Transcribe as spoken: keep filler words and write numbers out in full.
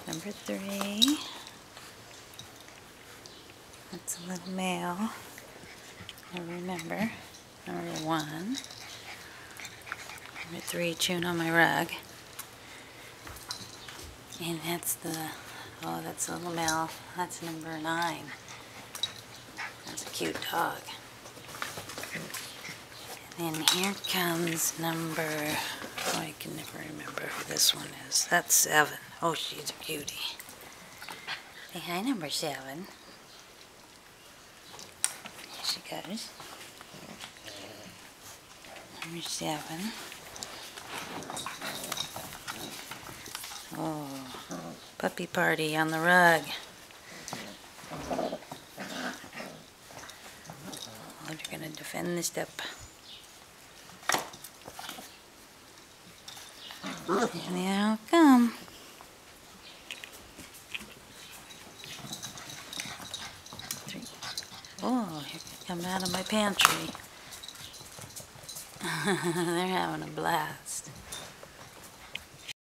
Number three. That's a little male. I remember. Number one. Number three, chewing on my rug. And that's the, oh, that's a little male. That's number nine. That's a cute dog. And then here comes number, oh, I can never remember who this one is. That's seven. Oh, she's a cutie. Say hi, number seven. Here she goes. Number seven. Oh, puppy party on the rug. Oh, they're going to defend the step. And they all come. Three. Oh, here they come out of my pantry. They're having a blast.